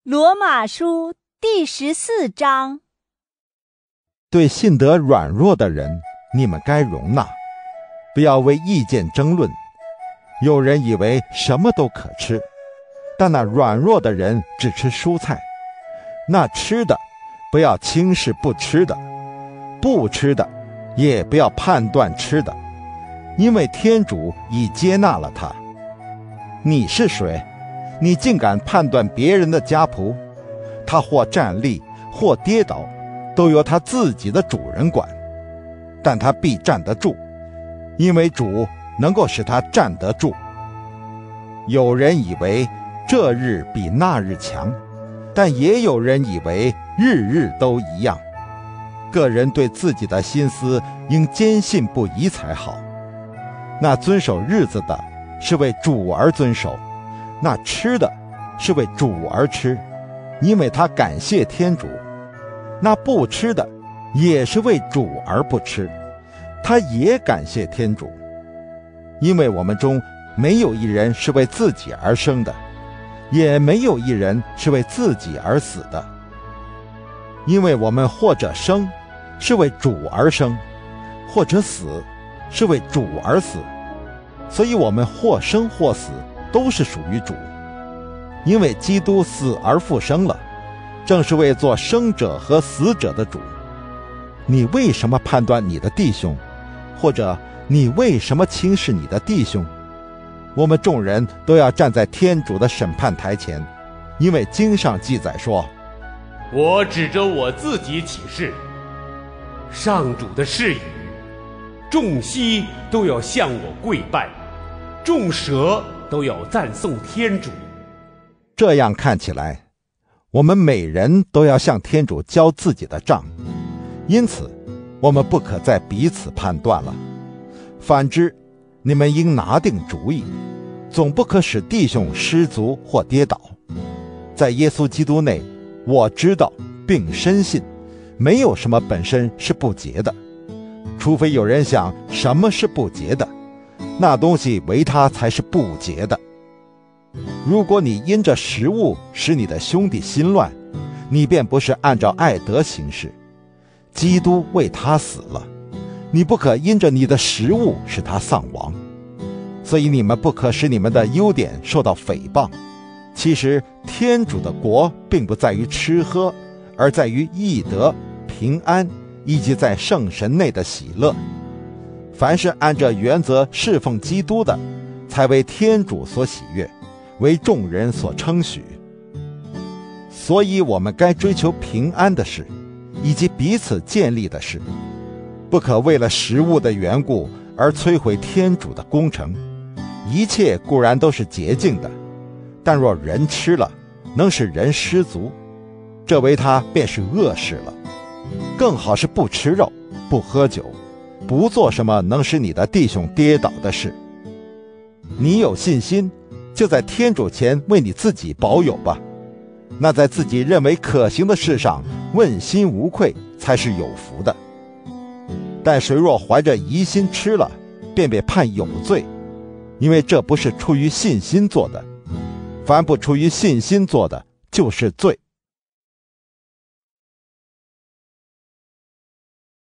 罗马书第14章。 对信德软弱的人，你们该容纳，不要为意见争论。有人以为什么都可吃，但那软弱的人只吃蔬菜。那吃的，不要轻视不吃的；不吃的，也不要判断吃的，因为天主已接纳了他。你是谁？你竟敢判断别人的家仆？他或站立，或跌倒，都由他自己的主人管，但他必站得住，因为主能够使他站得住。有人以为这日比那日强，但也有人以为日日都一样。个人对自己的心思应坚信不疑才好。那遵守日子的，是为主而遵守；那吃的，是为主而吃，因为他感谢天主；那不吃的，也是为主而不吃，他也感谢天主。因为我们中没有一人是为自己而生的，也没有一人是为自己而死的。因为我们或者生，是为主而生；或者死，是为主而死。所以我们或生或死，都是属于主。因为基督死而复生了，正是为做生者和死者的主。你为什么判断你的弟兄？或者你为什么轻视你的弟兄？我们众人都要站在天主的审判台前，因为经上记载说： 我指着我自己起誓，上主的誓语，众犀都要向我跪拜，众蛇都要赞颂天主。 这样看起来，我们每人都要向天主交自己的账，因此我们不可再彼此判断了。反之，你们应拿定主意，总不可使弟兄失足或跌倒。在耶稣基督内，我知道并深信，没有什么本身是不洁的，除非有人想什么是不洁的，那东西为他才是不洁的。如果你因着食物使你的兄弟心乱，你便不是按照爱德行事。基督为他死了，你不可因着你的食物使他丧亡。所以你们不可使你们的优点受到诽谤。其实天主的国并不在于吃喝，而在于义德、平安，以及在圣神内的喜乐。凡是按着原则侍奉基督的，才为天主所喜悦，为众人所称许。所以我们该追求平安的事，以及彼此建立的事，不可为了食物的缘故而摧毁天主的工程。一切固然都是洁净的，但若人吃了，能使人失足，这为他便是恶事了。更好是不吃肉，不喝酒，不做什么能使你的弟兄跌倒的事。你有信心，就在天主前为你自己保有吧。那在自己认为可行的事上问心无愧，才是有福的。但谁若怀着疑心吃了，便被判有罪，因为这不是出于信心做的。凡不出于信心做的，就是罪。